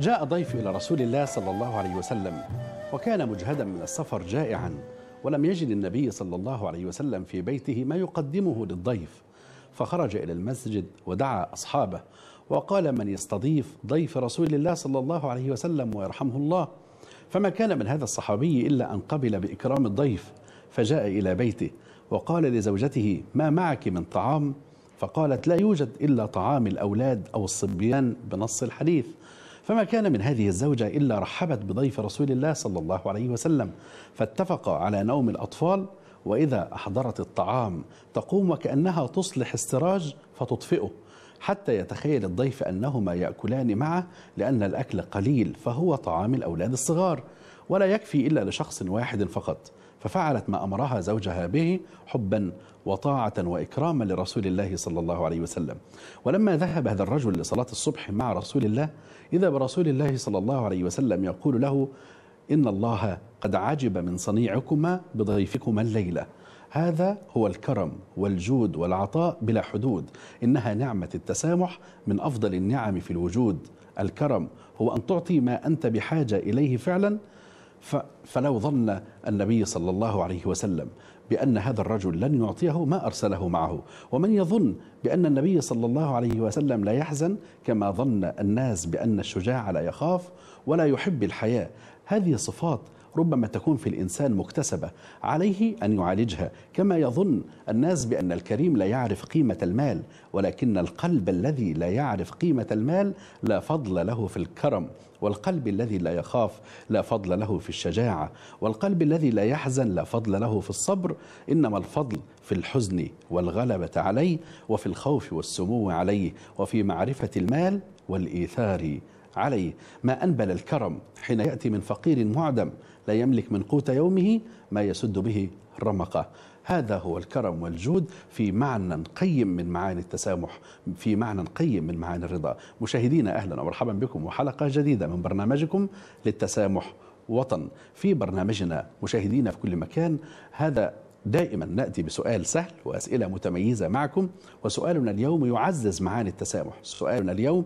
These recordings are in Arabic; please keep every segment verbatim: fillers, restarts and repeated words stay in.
جاء ضيف إلى رسول الله صلى الله عليه وسلم، وكان مجهدا من السفر جائعا، ولم يجد النبي صلى الله عليه وسلم في بيته ما يقدمه للضيف، فخرج إلى المسجد ودعا أصحابه وقال: من يستضيف ضيف رسول الله صلى الله عليه وسلم ويرحمه الله. فما كان من هذا الصحابي إلا أن قبل بإكرام الضيف، فجاء إلى بيته وقال لزوجته: ما معك من طعام؟ فقالت: لا يوجد إلا طعام الأولاد أو الصبيان، بنص الحديث. فما كان من هذه الزوجة إلا رحبت بضيف رسول الله صلى الله عليه وسلم، فاتفقا على نوم الأطفال، وإذا أحضرت الطعام تقوم وكأنها تصلح السراج فتطفئه، حتى يتخيل الضيف أنهما يأكلان معه، لأن الأكل قليل فهو طعام الأولاد الصغار ولا يكفي إلا لشخص واحد فقط. ففعلت ما أمرها زوجها به حبا وطاعة وإكراما لرسول الله صلى الله عليه وسلم. ولما ذهب هذا الرجل لصلاة الصبح مع رسول الله، إذا برسول الله صلى الله عليه وسلم يقول له: إن الله قد عجب من صنيعكما بضيفكما الليلة. هذا هو الكرم والجود والعطاء بلا حدود. إنها نعمة التسامح من أفضل النعم في الوجود. الكرم هو أن تعطي ما أنت بحاجة إليه فعلا. فلو ظن النبي صلى الله عليه وسلم بأن هذا الرجل لن يعطيه ما أرسله معه، ومن يظن بأن النبي صلى الله عليه وسلم لا يحزن كما ظن الناس بأن الشجاع لا يخاف ولا يحب الحياة. هذه صفات ربما تكون في الإنسان مكتسبة، عليه أن يعالجها. كما يظن الناس بأن الكريم لا يعرف قيمة المال، ولكن القلب الذي لا يعرف قيمة المال لا فضل له في الكرم، والقلب الذي لا يخاف لا فضل له في الشجاعة، والقلب الذي لا يحزن لا فضل له في الصبر. إنما الفضل في الحزن والغلبة عليه، وفي الخوف والسمو عليه، وفي معرفة المال والإيثار عليه. ما أنبل الكرم حين يأتي من فقير معدم لا يملك من قوت يومه ما يسد به رمقه. هذا هو الكرم والجود في معنى قيم من معاني التسامح، في معنى قيم من معاني الرضا. مشاهدينا، أهلا ومرحبا بكم وحلقة جديدة من برنامجكم للتسامح وطن. في برنامجنا مشاهدينا في كل مكان، هذا دائما نأتي بسؤال سهل وأسئلة متميزة معكم، وسؤالنا اليوم يعزز معاني التسامح. سؤالنا اليوم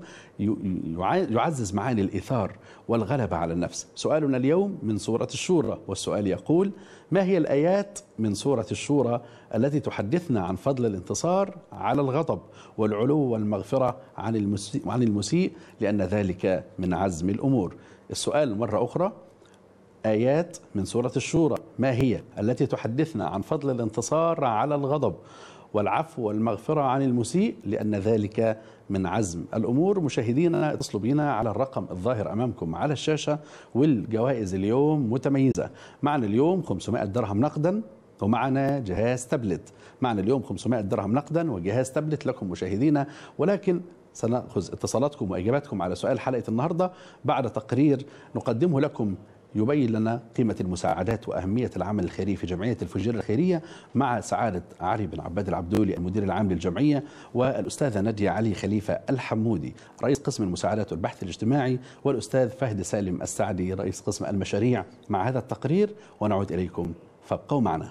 يعزز معاني الإيثار والغلبة على النفس. سؤالنا اليوم من سورة الشورى، والسؤال يقول: ما هي الآيات من سورة الشورى التي تحدثنا عن فضل الانتصار على الغضب والعلو والمغفرة عن المسيء, عن المسيء لأن ذلك من عزم الأمور؟ السؤال مرة أخرى: آيات من سورة الشورى ما هي التي تحدثنا عن فضل الانتصار على الغضب والعفو والمغفرة عن المسيء لأن ذلك من عزم الأمور؟ مشاهدينا، اتصلوا بنا على الرقم الظاهر أمامكم على الشاشة، والجوائز اليوم متميزة. معنا اليوم خمسمائة درهم نقدا، ومعنا جهاز تابلت. معنا اليوم خمسمائة درهم نقدا وجهاز تابلت لكم مشاهدينا، ولكن سنأخذ اتصالاتكم وإجاباتكم على سؤال حلقة النهاردة بعد تقرير نقدمه لكم يبين لنا قيمة المساعدات وأهمية العمل الخيري في جمعية الفجيرة الخيرية، مع سعادة علي بن عباد العبدولي المدير العام للجمعية، والأستاذة نادية علي خليفة الحمودي رئيس قسم المساعدات والبحث الاجتماعي، والأستاذ فهد سالم السعدي رئيس قسم المشاريع. مع هذا التقرير ونعود إليكم، فابقوا معنا.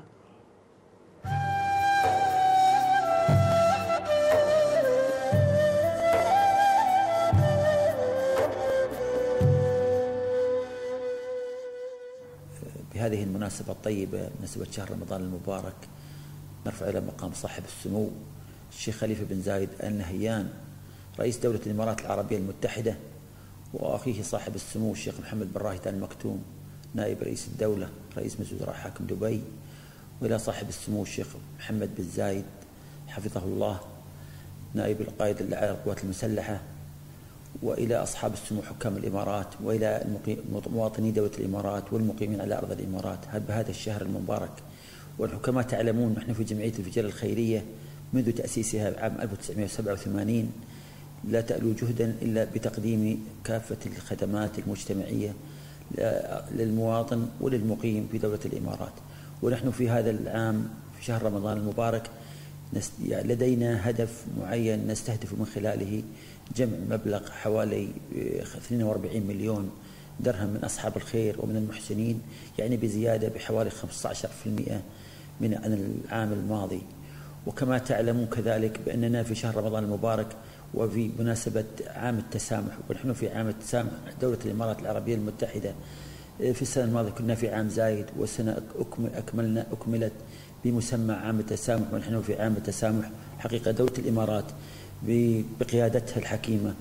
بهذه المناسبة الطيبة، مناسبة شهر رمضان المبارك، نرفع إلى مقام صاحب السمو الشيخ خليفة بن زايد آل نهيان رئيس دولة الإمارات العربية المتحدة، وأخيه صاحب السمو الشيخ محمد بن راشد آل مكتوم نائب رئيس الدولة رئيس مجلس وزراء حاكم دبي، وإلى صاحب السمو الشيخ محمد بن زايد حفظه الله نائب القائد الأعلى للقوات المسلحة، وإلى أصحاب السمو حكام الإمارات، وإلى مواطني دولة الإمارات والمقيمين على أرض الإمارات بهذا الشهر المبارك. والحكماء تعلمون نحن في جمعية الفجيرة الخيرية منذ تأسيسها عام ألف وتسعمائة وسبعة وثمانين لا تألو جهدا إلا بتقديم كافة الخدمات المجتمعية للمواطن وللمقيم في دولة الإمارات. ونحن في هذا العام في شهر رمضان المبارك لدينا هدف معين نستهدف من خلاله جمع مبلغ حوالي اثنين وأربعين مليون درهم من أصحاب الخير ومن المحسنين، يعني بزيادة بحوالي خمسة عشر بالمئة من عن العام الماضي. وكما تعلمون كذلك بأننا في شهر رمضان المبارك وفي مناسبة عام التسامح، ونحن في عام التسامح دولة الإمارات العربية المتحدة. في السنة الماضية كنا في عام زايد، والسنة أكملنا أكملت بمسمى عام التسامح، ونحن في عام التسامح. حقيقة دولة الإمارات بقيادتها الحكيمة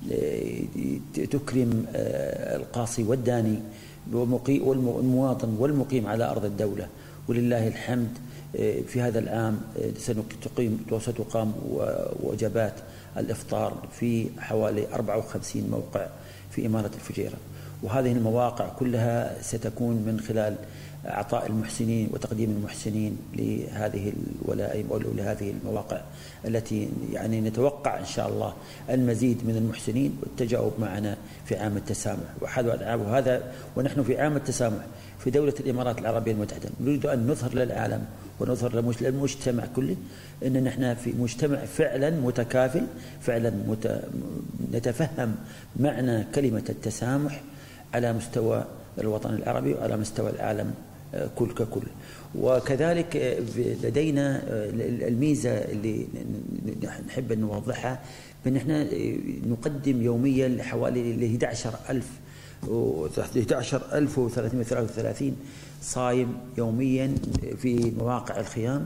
تكرم القاصي والداني والمواطن والمقيم على أرض الدولة، ولله الحمد. في هذا العام ستقيم وستقام وجبات الإفطار في حوالي أربعة وخمسين موقع في إمارة الفجيرة، وهذه المواقع كلها ستكون من خلال عطاء المحسنين وتقديم المحسنين لهذه الولائم أو لهذه المواقع التي يعني نتوقع إن شاء الله المزيد من المحسنين والتجاوب معنا في عام التسامح. وهذا ونحن في عام التسامح في دولة الإمارات العربية المتحدة نريد أن نظهر للعالم ونظهر للمجتمع كله أن نحن في مجتمع فعلا متكافل، فعلا مت... نتفهم معنى كلمة التسامح على مستوى الوطن العربي وعلى مستوى العالم كل ككل. وكذلك لدينا الميزة اللي نحب أن نوضحها بأن احنا نقدم يوميا لحوالي أحد عشر ألف أحد عشر ألف وثلاثمائة وثلاثة وثلاثين صايم يوميا في مواقع الخيام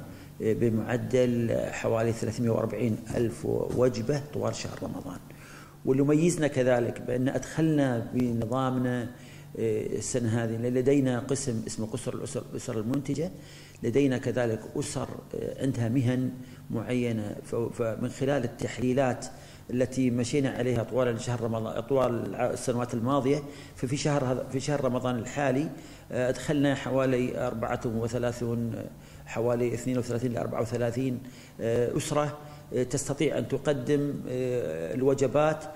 بمعدل حوالي ثلاثمائة وأربعين ألف وجبة طوال شهر رمضان. واللي يميزنا كذلك بأن أدخلنا بنظامنا السنة هذه لدينا قسم اسمه قسر الأسر, الأسر المنتجة. لدينا كذلك أسر عندها مهن معينة، فمن خلال التحليلات التي مشينا عليها طوال شهر رمضان طوال السنوات الماضية، ففي شهر في شهر رمضان الحالي أدخلنا حوالي أربعة وثلاثين حوالي اثنين وثلاثين إلى أربعة وثلاثين أسرة تستطيع أن تقدم الوجبات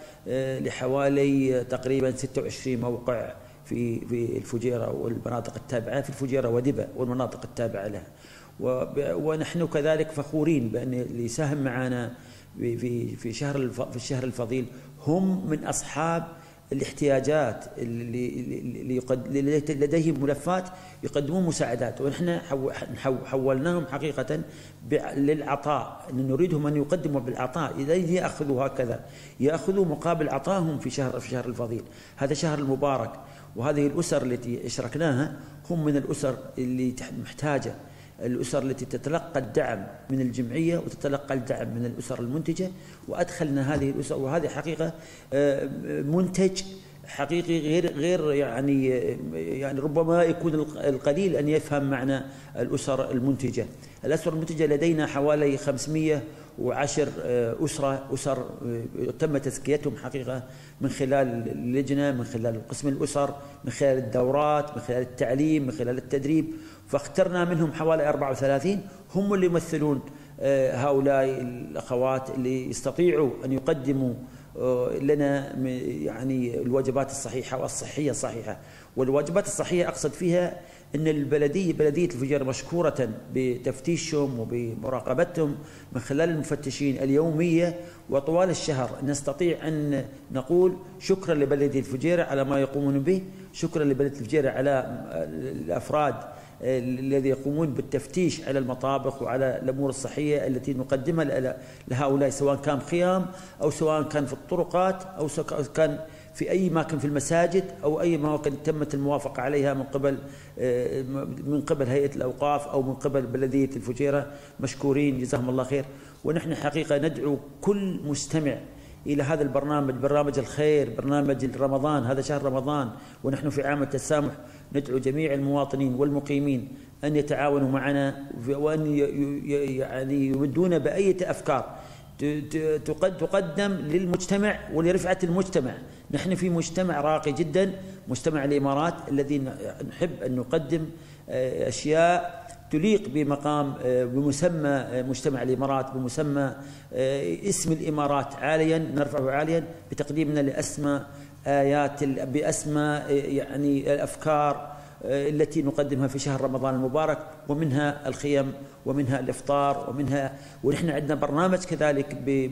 لحوالي تقريبا ستة وعشرين موقع في في الفجيرة والمناطق التابعة في الفجيرة ودبا والمناطق التابعة لها. ونحن كذلك فخورين بأن اللي يساهم معنا في في شهر في الشهر الفضيل هم من أصحاب الاحتياجات اللي اللي لديهم ملفات يقدمون مساعدات، ونحن حولناهم حقيقة للعطاء. نريدهم أن يقدموا بالعطاء، إذا يأخذوا هكذا يأخذوا مقابل عطائهم في شهر في شهر الفضيل. هذا شهر المبارك، وهذه الأسر التي اشركناها هم من الأسر اللي محتاجة، الأسر التي تتلقى الدعم من الجمعية وتتلقى الدعم من الأسر المنتجة، وأدخلنا هذه الأسر. وهذه حقيقة منتج حقيقي غير غير يعني يعني ربما يكون القليل أن يفهم معنى الأسر المنتجة. الأسر المنتجة لدينا حوالي خمسمائة وعشر أسرة أسر تم تزكيتهم حقيقة من خلال اللجنة، من خلال قسم الأسر، من خلال الدورات، من خلال التعليم، من خلال التدريب. فاخترنا منهم حوالي أربعة وثلاثين هم اللي يمثلون هؤلاء الأخوات اللي يستطيعوا أن يقدموا لنا يعني الوجبات الصحيحة والصحية الصحيحة. والواجبات الصحية أقصد فيها أن البلدية بلدية الفجيرة مشكورة بتفتيشهم وبمراقبتهم من خلال المفتشين اليومية وطوال الشهر. نستطيع أن نقول شكرا لبلدية الفجيرة على ما يقومون به، شكرا لبلدية الفجيرة على الأفراد الذي يقومون بالتفتيش على المطابخ وعلى الأمور الصحية التي نقدمها لهؤلاء، سواء كان خيام أو سواء كان في الطرقات أو سواء كان في أي مكان في المساجد أو أي مواقع تمت الموافقة عليها من قبل من قبل هيئة الأوقاف أو من قبل بلدية الفجيرة. مشكورين جزاهم الله خير. ونحن حقيقة ندعو كل مستمع إلى هذا البرنامج، برنامج الخير، برنامج رمضان، هذا شهر رمضان ونحن في عام التسامح. ندعو جميع المواطنين والمقيمين أن يتعاونوا معنا وأن يعني يمدون بأية أفكار تقدم للمجتمع ولرفعة المجتمع. نحن في مجتمع راقي جدا، مجتمع الإمارات الذي نحب أن نقدم أشياء تليق بمقام بمسمى مجتمع الإمارات، بمسمى اسم الإمارات عاليا، نرفعه عاليا بتقديمنا لأسمى آيات بأسمى يعني الأفكار التي نقدمها في شهر رمضان المبارك، ومنها الخيم ومنها الإفطار ومنها ونحن عندنا برنامج كذلك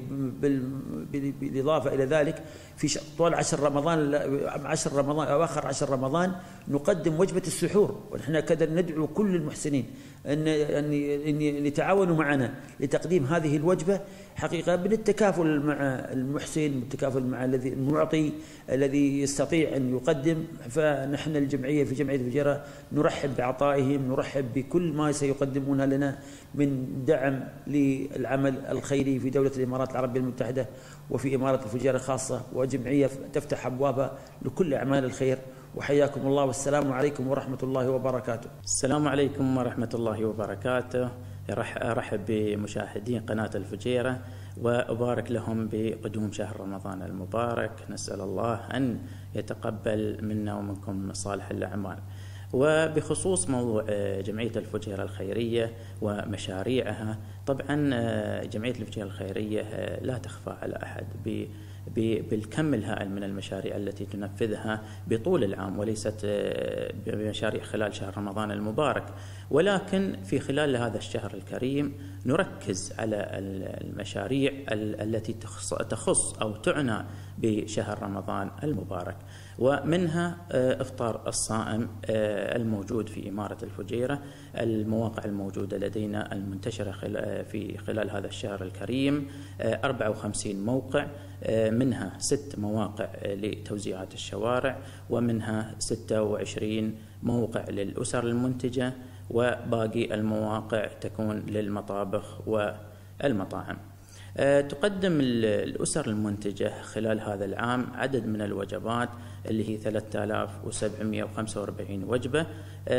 بالإضافة إلى ذلك في طوال عشر رمضان عشر رمضان أواخر عشر رمضان نقدم وجبة السحور. ونحن كذا ندعو كل المحسنين أن أن يتعاونوا معنا لتقديم هذه الوجبة حقيقة بالتكافل مع المحسن، بالتكافل مع الذي المعطي الذي يستطيع أن يقدم. فنحن الجمعية في جمعية الفجيرة نرحب بعطائهم، نرحب بكل ما سيقدمونه لنا من دعم للعمل الخيري في دولة الإمارات العربية المتحدة وفي إمارة الفجيرة خاصة، وجمعية تفتح أبوابها لكل أعمال الخير. وحياكم الله، والسلام عليكم ورحمة الله وبركاته. السلام عليكم ورحمة الله وبركاته. أرحب بمشاهدين قناة الفجيرة وأبارك لهم بقدوم شهر رمضان المبارك. نسأل الله أن يتقبل منا ومنكم صالح الأعمال. وبخصوص موضوع جمعية الفجيرة الخيرية ومشاريعها، طبعا جمعية الفجيرة الخيرية لا تخفى على أحد بالكم الهائل من المشاريع التي تنفذها بطول العام، وليست بمشاريع خلال شهر رمضان المبارك، ولكن في خلال هذا الشهر الكريم نركز على المشاريع التي تخص أو تعنى بشهر رمضان المبارك، ومنها إفطار الصائم الموجود في إمارة الفجيرة. المواقع الموجودة لدينا المنتشرة في خلال هذا الشهر الكريم أربعة وخمسين موقع، منها ست مواقع لتوزيعات الشوارع، ومنها ستة وعشرين موقع للأسر المنتجة، وباقي المواقع تكون للمطابخ والمطاعم. تقدم الأسر المنتجة خلال هذا العام عدد من الوجبات اللي هي ثلاثة آلاف وسبعمئة وخمسة وأربعين وجبة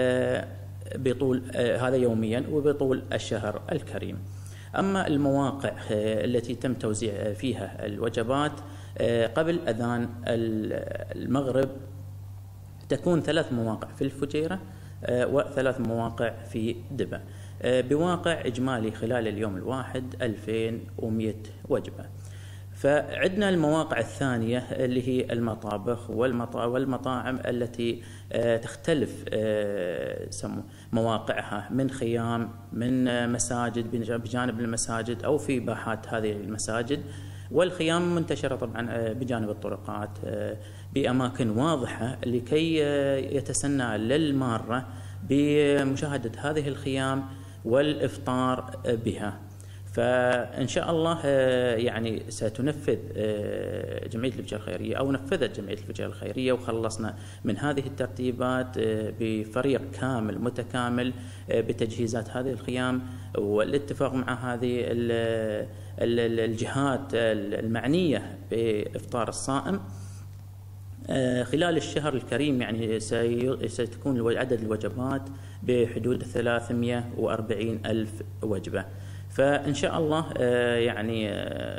بطول هذا يوميا وبطول الشهر الكريم. أما المواقع التي تم توزيع فيها الوجبات قبل أذان المغرب تكون ثلاث مواقع في الفجيرة وثلاث مواقع في دبا، بواقع إجمالي خلال اليوم الواحد ألفين ومئة وجبة. فعندنا المواقع الثانية اللي هي المطابخ والمطاعم التي تختلف مواقعها من خيام، من مساجد بجانب المساجد أو في باحات هذه المساجد، والخيام منتشرة طبعا بجانب الطرقات بأماكن واضحة لكي يتسنى للمارة بمشاهدة هذه الخيام والإفطار بها. فإن شاء الله يعني ستنفذ جمعية الفجيرة الخيرية أو نفذت جمعية الفجيرة الخيرية وخلصنا من هذه الترتيبات بفريق كامل متكامل بتجهيزات هذه الخيام والاتفاق مع هذه الجهات المعنية بإفطار الصائم. خلال الشهر الكريم يعني سيكون عدد الوجبات بحدود ثلاثمئة وأربعين ألف وجبة. فإن شاء الله يعني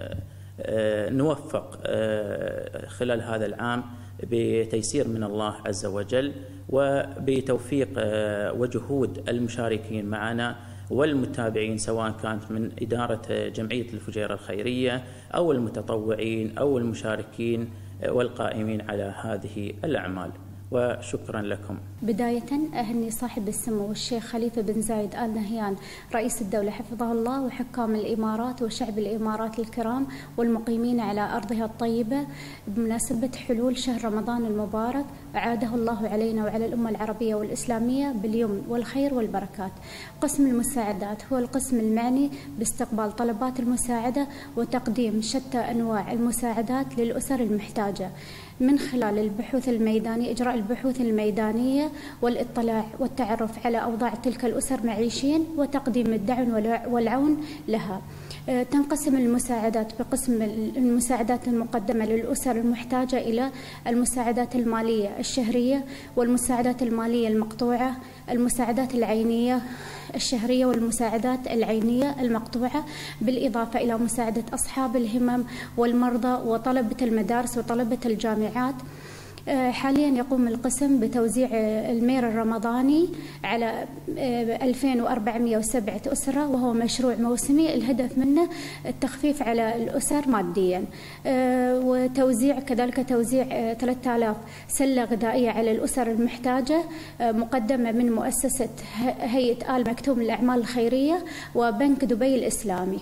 نوفق خلال هذا العام بتيسير من الله عز وجل وبتوفيق وجهود المشاركين معنا والمتابعين، سواء كانت من إدارة جمعية الفجيرة الخيرية أو المتطوعين أو المشاركين والقائمين على هذه الأعمال. وشكرا لكم. بداية أهني صاحب السمو الشيخ خليفة بن زايد آل نهيان رئيس الدولة حفظه الله وحكام الإمارات وشعب الإمارات الكرام والمقيمين على أرضها الطيبة بمناسبة حلول شهر رمضان المبارك، أعاده الله علينا وعلى الأمة العربية والإسلامية باليمن والخير والبركات. قسم المساعدات هو القسم المعني باستقبال طلبات المساعدة وتقديم شتى أنواع المساعدات للأسر المحتاجة من خلال البحوث الميدانية، إجراء البحوث الميدانية والاطلاع والتعرف على أوضاع تلك الأسر معيشين وتقديم الدعم والعون لها. تنقسم المساعدات بقسم المساعدات المقدمة للأسر المحتاجة إلى المساعدات المالية الشهرية والمساعدات المالية المقطوعة، المساعدات العينية الشهرية والمساعدات العينية المقطوعة، بالإضافة إلى مساعدة أصحاب الهمم والمرضى وطلبة المدارس وطلبة الجامعات. حاليا يقوم القسم بتوزيع المير الرمضاني على ألفين وأربعمئة وسبعة أسرة، وهو مشروع موسمي الهدف منه التخفيف على الأسر ماديا، وتوزيع كذلك توزيع ثلاثة آلاف سلة غذائية على الأسر المحتاجة مقدمة من مؤسسة هيئة آل مكتوم للأعمال الخيرية وبنك دبي الإسلامي.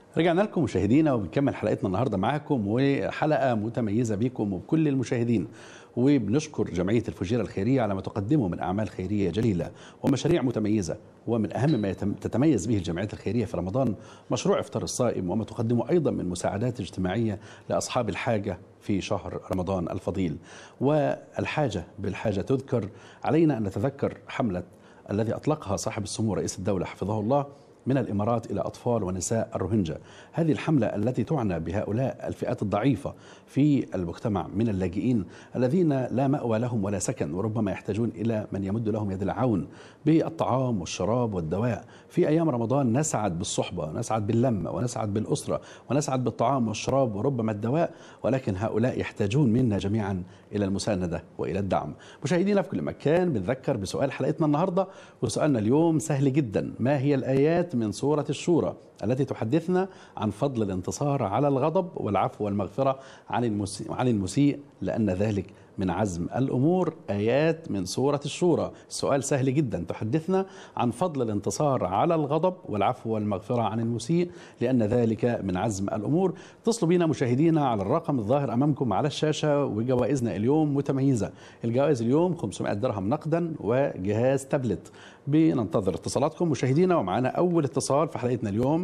رجعنا لكم مشاهدينا وبنكمل حلقتنا النهارده معاكم، وحلقه متميزه بيكم وبكل المشاهدين. وبنشكر جمعيه الفجيره الخيريه على ما تقدمه من اعمال خيريه جليله ومشاريع متميزه. ومن اهم ما تتميز به الجمعيات الخيريه في رمضان مشروع افطار الصائم، وما تقدمه ايضا من مساعدات اجتماعيه لاصحاب الحاجه في شهر رمضان الفضيل. والحاجه بالحاجه تذكر، علينا ان نتذكر حمله الذي اطلقها صاحب السمو رئيس الدوله حفظه الله من الإمارات إلى أطفال ونساء الروهينجا. هذه الحملة التي تعنى بهؤلاء الفئات الضعيفة في المجتمع من اللاجئين الذين لا مأوى لهم ولا سكن، وربما يحتاجون إلى من يمد لهم يد العون بالطعام والشراب والدواء. في أيام رمضان نسعد بالصحبة، نسعد باللمة، ونسعد بالأسرة، ونسعد بالطعام والشراب وربما الدواء، ولكن هؤلاء يحتاجون منا جميعا إلى المساندة وإلى الدعم. مشاهدينا في كل مكان، بنذكر بسؤال حلقتنا النهاردة، وسؤالنا اليوم سهل جدا: ما هي الآيات من سورة الشورى التي تحدثنا عن فضل الانتصار على الغضب والعفو والمغفرة عن المسيء, عن المسيء لأن ذلك من عزم الأمور؟ آيات من سورة الشورى. السؤال سهل جدا، تحدثنا عن فضل الانتصار على الغضب والعفو والمغفرة عن المسيء لأن ذلك من عزم الأمور. اتصلوا بنا مشاهدينا على الرقم الظاهر أمامكم على الشاشة، وجوائزنا اليوم متميزة. الجوائز اليوم خمسمائة درهم نقدا وجهاز تابلت. بننتظر اتصالاتكم مشاهدينا، ومعنا أول اتصال في حلقتنا اليوم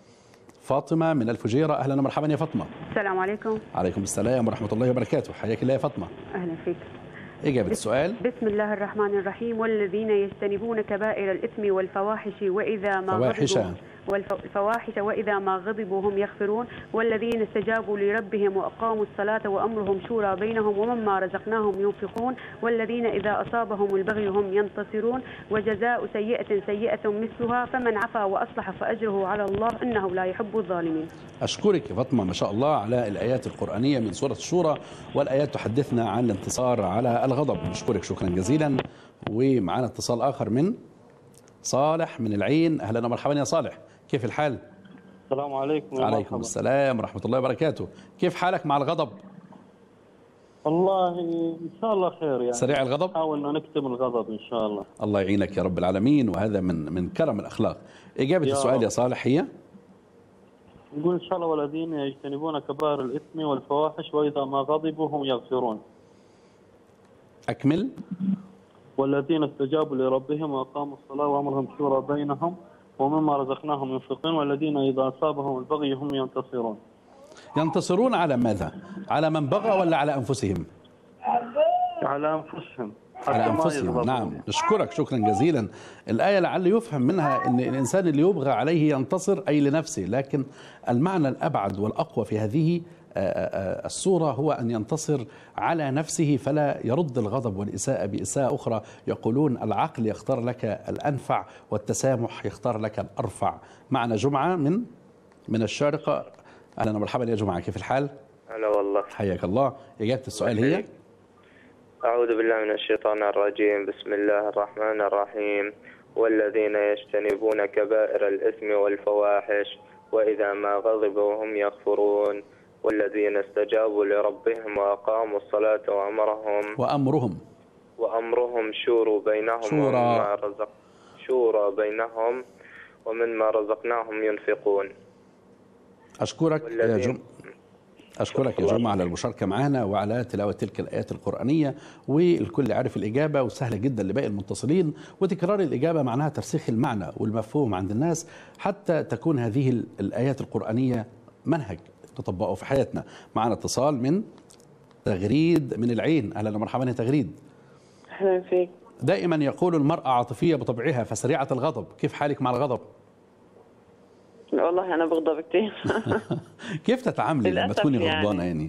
فاطمة من الفجيرة. أهلا ومرحبا يا فاطمة. السلام عليكم. عليكم السلام ورحمة الله وبركاته، حياك الله يا فاطمة. أهلا فيك. إجابة السؤال: بسم الله الرحمن الرحيم. والذين يجتنبون كبائر الإثم والفواحش وإذا ما فواحش غضبوا والفواحش وإذا ما غضبوا هم يغفرون. والذين استجابوا لربهم وأقاموا الصلاة وأمرهم شورى بينهم ومما رزقناهم ينفقون. والذين إذا أصابهم البغي هم ينتصرون. وجزاء سيئة سيئة مثلها فمن عفا وأصلح فأجره على الله إنه لا يحب الظالمين. أشكرك يا فاطمة، ما شاء الله على الآيات القرآنية من سورة الشورى، والآيات تحدثنا عن الانتصار على الغضب. نشكرك شكرا جزيلا. ومعنا اتصال آخر من صالح من العين. أهلا ومرحبا يا صالح، كيف الحال؟ السلام عليكم. عليكم السلام ورحمة الله وبركاته. كيف حالك مع الغضب؟ والله إن شاء الله خير، يعني سريع الغضب؟ نحاول أن نكتم الغضب إن شاء الله. الله يعينك يا رب العالمين، وهذا من من كرم الأخلاق. إجابة السؤال يا صالح هي؟ نقول إن شاء الله: والذين يجتنبون كبائر الإثم والفواحش وإذا ما غضبوا هم يغفرون. أكمل. والذين استجابوا لربهم وأقاموا الصلاة وأمرهم شورى بينهم ومما رزقناهم ينفقون. والذين إذا أصابهم البغي هم ينتصرون. ينتصرون على ماذا؟ على من بغى ولا على أنفسهم؟ على أنفسهم. على أنفسهم، نعم. نشكرك شكرا جزيلا. الآية لعل يفهم منها أن الإنسان اللي يبغى عليه ينتصر أي لنفسه، لكن المعنى الأبعد والأقوى في هذه الصورة هو أن ينتصر على نفسه، فلا يرد الغضب والإساءة بإساءة أخرى. يقولون العقل يختار لك الأنفع والتسامح يختار لك الأرفع. معنا جمعة من من الشارقة. أهلا ومرحبا يا جمعة، كيف الحال؟ هلا والله، حياك الله. إجابة السؤال هي؟ أعوذ بالله من الشيطان الرجيم. بسم الله الرحمن الرحيم. والذين يجتنبون كبائر الإثم والفواحش وإذا ما غضبوا هم يغفرون. والذين استجابوا لربهم وأقاموا الصلاة وأمرهم وأمرهم وأمرهم شورى بينهم شورى ومما رزق شورى بينهم ومما رزقناهم ينفقون. أشكرك يا جم أشكرك يا جمعة على المشاركة معنا وعلى تلاوة تلك الآيات القرآنية، والكل عارف الإجابة وسهلة جدا لباقي المتصلين. وتكرار الإجابة معناها ترسيخ المعنى والمفهوم عند الناس حتى تكون هذه الآيات القرآنية منهج نطبقه في حياتنا. معنا اتصال من تغريد من العين. أهلا ومرحبا يا تغريد. أهلا فيك. دائما يقول المرأة عاطفية بطبعها فسريعة الغضب، كيف حالك مع الغضب؟ والله أنا بغضب كثير. كيف تتعاملي لما تكوني غضبانة يعني؟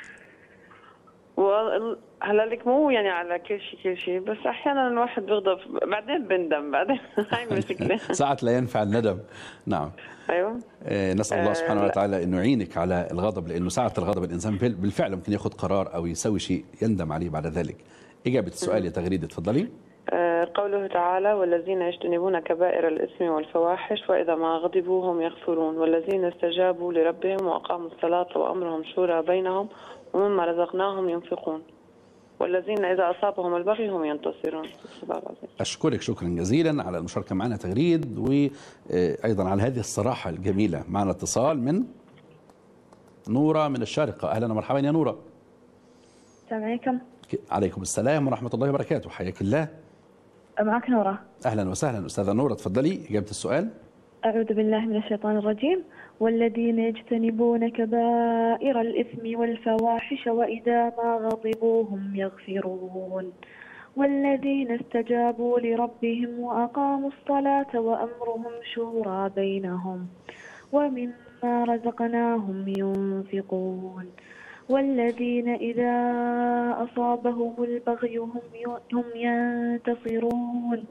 هلا لك مو يعني على كل شيء كل شيء، بس أحيانا الواحد بيغضب بعدين بندم بعدين. هاي مشكلة. ساعة لا ينفع الندم. نعم. أيوة. نسأل الله سبحانه وتعالى أنه يعينك على الغضب، لأنه ساعة الغضب الإنسان بالفعل ممكن يأخذ قرار أو يسوي شيء يندم عليه بعد ذلك. إجابة السؤال يا تغريد، تفضلي. قوله تعالى: والذين يجتنبون كبائر الإثم والفواحش وإذا ما غضبوا هم يغفرون. والذين استجابوا لربهم وأقاموا الصلاة وأمرهم شورى بينهم ومما رزقناهم ينفقون. والذين إذا أصابهم البغي هم ينتصرون. أشكرك شكرا جزيلا على المشاركة معنا تغريد، وأيضا على هذه الصراحة الجميلة. معنا اتصال من نورة من الشارقة. أهلا ومرحبا يا نورة. السلام عليكم. عليكم السلام ورحمة الله وبركاته، حياك الله. معك نورة. أهلا وسهلا أستاذة نورة، تفضلي إجابة السؤال. أعوذ بالله من الشيطان الرجيم. والذين يجتنبون كبائر الإثم والفواحش وإذا ما غضبوا هم يغفرون والذين استجابوا لربهم وأقاموا الصلاة وأمرهم شورى بينهم ومما رزقناهم ينفقون والذين إذا أصابهم البغي هم ينتصرون.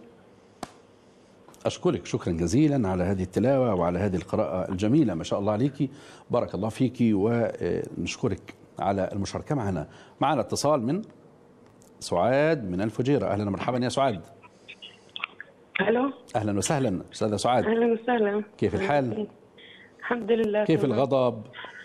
أشكرك شكرا جزيلا على هذه التلاوة وعلى هذه القراءة الجميلة، ما شاء الله عليكي، بارك الله فيكي، ونشكرك على المشاركة معنا. معنا اتصال من سعاد من الفجيرة. أهلا ومرحبا يا سعاد. ألو. أهلا وسهلا أستاذة سعاد. أهلا وسهلا. كيف الحال؟ الحمد لله. كيف الغضب؟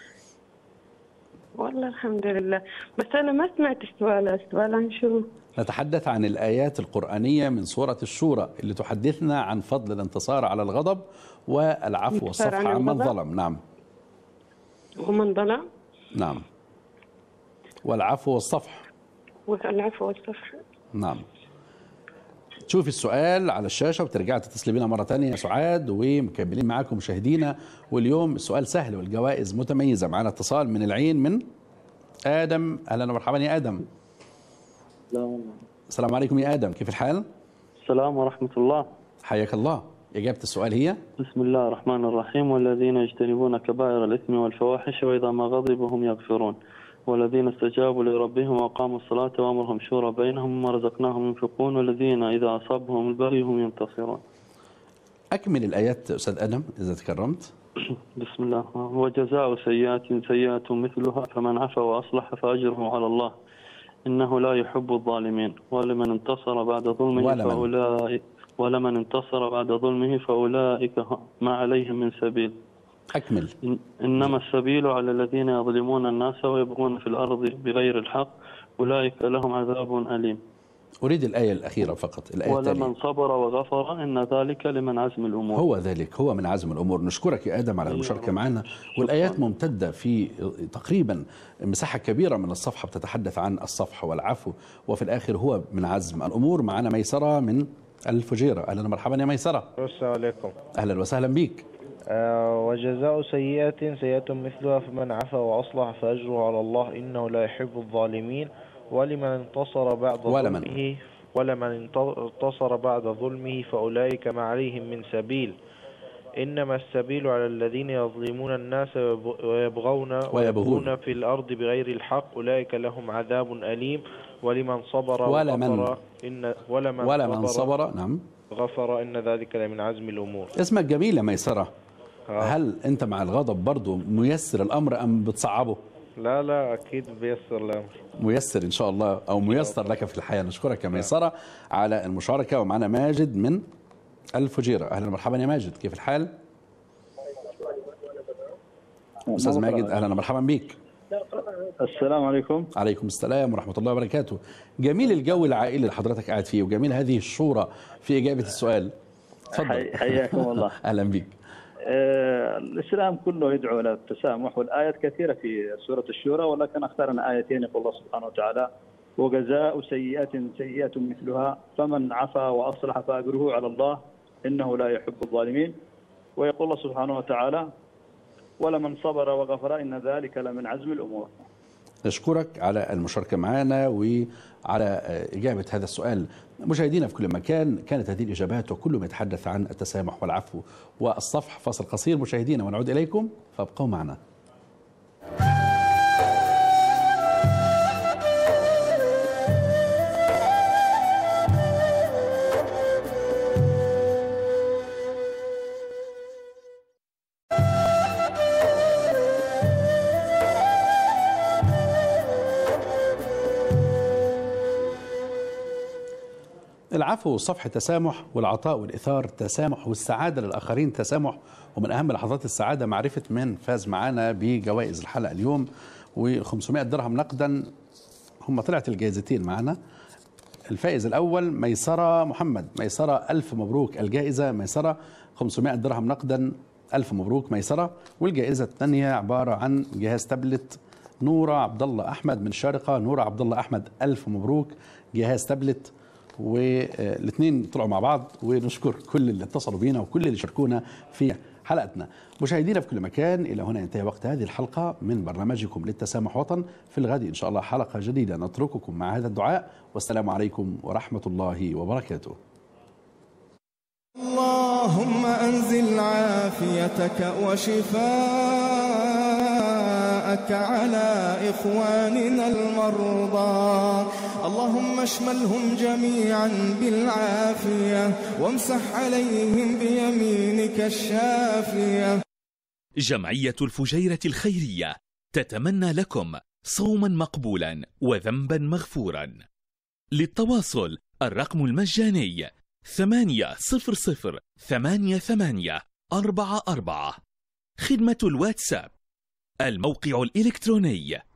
والله الحمد لله، بس أنا ما سمعت السؤال. السؤال عن شو؟ نتحدث عن الآيات القرآنية من سورة الشورى اللي تحدثنا عن فضل الانتصار على الغضب والعفو والصفح عن من ظلم. نعم. ومن ظلم؟ نعم. والعفو والصفح. والعفو والصفح. نعم. تشوفي السؤال على الشاشة وترجعي تتصلي بينا مرة ثانية يا سعاد، ومكملين معاكم مشاهدينا، واليوم السؤال سهل والجوائز متميزة. معنا اتصال من العين من آدم. أهلا ومرحبا يا آدم. السلام عليكم يا آدم، كيف الحال؟ السلام ورحمة الله. حياك الله. إجابة السؤال هي؟ بسم الله الرحمن الرحيم. والذين يجتنبون كبائر الإثم والفواحش وإذا ما غضبوا هم يغفرون والذين استجابوا لربهم وأقاموا الصلاة وأمرهم شورى بينهم وما رزقناهم ينفقون والذين إذا أصابهم البغي هم ينتصرون. أكمل الآيات أستاذ آدم إذا تكرمت. بسم الله. وجزاء سيئات سيئة مثلها فمن عفا وأصلح فأجره على الله إنه لا يحب الظالمين ولمن انتصر بعد ظلمه فأولئك ولمن انتصر بعد ظلمه فأولئك ما عليهم من سبيل. أكمل. إن إنما السبيل على الذين يظلمون الناس ويبغون في الأرض بغير الحق أولئك لهم عذاب أليم. أريد الآية الأخيرة فقط. الآية ولمن صبر وغفر إن ذلك لمن عزم الأمور. هو ذلك، هو من عزم الأمور. نشكرك يا آدم على المشاركة معنا، والآيات ممتدة في تقريبا مساحة كبيرة من الصفحة بتتحدث عن الصفح والعفو، وفي الآخر هو من عزم الأمور. معنا ميسرة من الفجيرة. أهلا ومرحبا يا ميسرة. السلام عليكم. أهلا وسهلا بيك. آه وجزاء سيئة سيئة مثلها فمن عفا وأصلح فأجره على الله إنه لا يحب الظالمين ولمن انتصر بعد ولمن. ظلمه ولمن انتصر بعد ظلمه فأولئك ما عليهم من سبيل إنما السبيل على الذين يظلمون الناس ويبغون ويبغون في الأرض بغير الحق أولئك لهم عذاب أليم ولمن صبر ولمن وغفر إن ولمن, ولمن صبر نعم غفر إن ذلك لمن عزم الأمور. اسمك جميل يا ميسرة. آه. هل أنت مع الغضب برضو ميسر الأمر أم بتصعبه؟ لا لا أكيد بيسر الأمر. ميسر إن شاء الله، أو ميسر لك في الحياة. نشكرك يا ميسرة على المشاركة. ومعنا ماجد من الفجيرة. أهلا ومرحبا يا ماجد، كيف الحال؟ أستاذ ماجد أهلا ومرحبا بيك. السلام عليكم. عليكم السلام ورحمة الله وبركاته. جميل الجو العائلي اللي حضرتك قاعد فيه، وجميل هذه الشورى في إجابة السؤال. تفضل. حياكم الله. أهلا بك. آه الإسلام كله يدعو إلى التسامح، والآيات كثيرة في سورة الشورى، ولكن اخترنا آيتين. يقول الله سبحانه وتعالى: وجزاء سيئة سيئة مثلها فمن عفا وأصلح فأجره على الله إنه لا يحب الظالمين. ويقول الله سبحانه وتعالى: ولمن صبر وغفر إن ذلك لمن عزم الأمور. نشكرك على المشاركة معنا وعلى إجابة هذا السؤال. مشاهدينا في كل مكان، كانت هذه الإجابات وكل ما يتحدث عن التسامح والعفو والصفح. فاصل قصير مشاهدينا ونعود إليكم، فابقوا معنا. العفو والصفح تسامح، والعطاء والإثار تسامح، والسعادة للآخرين تسامح. ومن أهم لحظات السعادة معرفة من فاز معنا بجوائز الحلقة اليوم، وخمسمائة درهم نقدا هم طلعت الجائزتين معنا. الفائز الأول ميسرة محمد. ميسرة ألف مبروك الجائزة. ميسرة خمسمائة درهم نقدا. ألف مبروك ميسرة. والجائزة الثانية عبارة عن جهاز تابلت. نورة عبد الله أحمد من الشارقة. نورة عبد الله أحمد ألف مبروك جهاز تابلت. والاثنين طلعوا مع بعض، ونشكر كل اللي اتصلوا بينا وكل اللي شاركونا في حلقتنا. مشاهدينا في كل مكان، إلى هنا ينتهي وقت هذه الحلقة من برنامجكم للتسامح وطن. في الغد إن شاء الله حلقة جديدة نترككم مع هذا الدعاء، والسلام عليكم ورحمة الله وبركاته. اللهم أنزل عافيتك وشفاءك على إخواننا المرضى، اللهم اشملهم جميعا بالعافية وامسح عليهم بيمينك الشافية. جمعية الفجيرة الخيرية تتمنى لكم صوما مقبولا وذنبا مغفورا. للتواصل الرقم المجاني ثمانية صفر صفر ثمانية ثمانية أربعة أربعة. خدمة الواتساب. الموقع الإلكتروني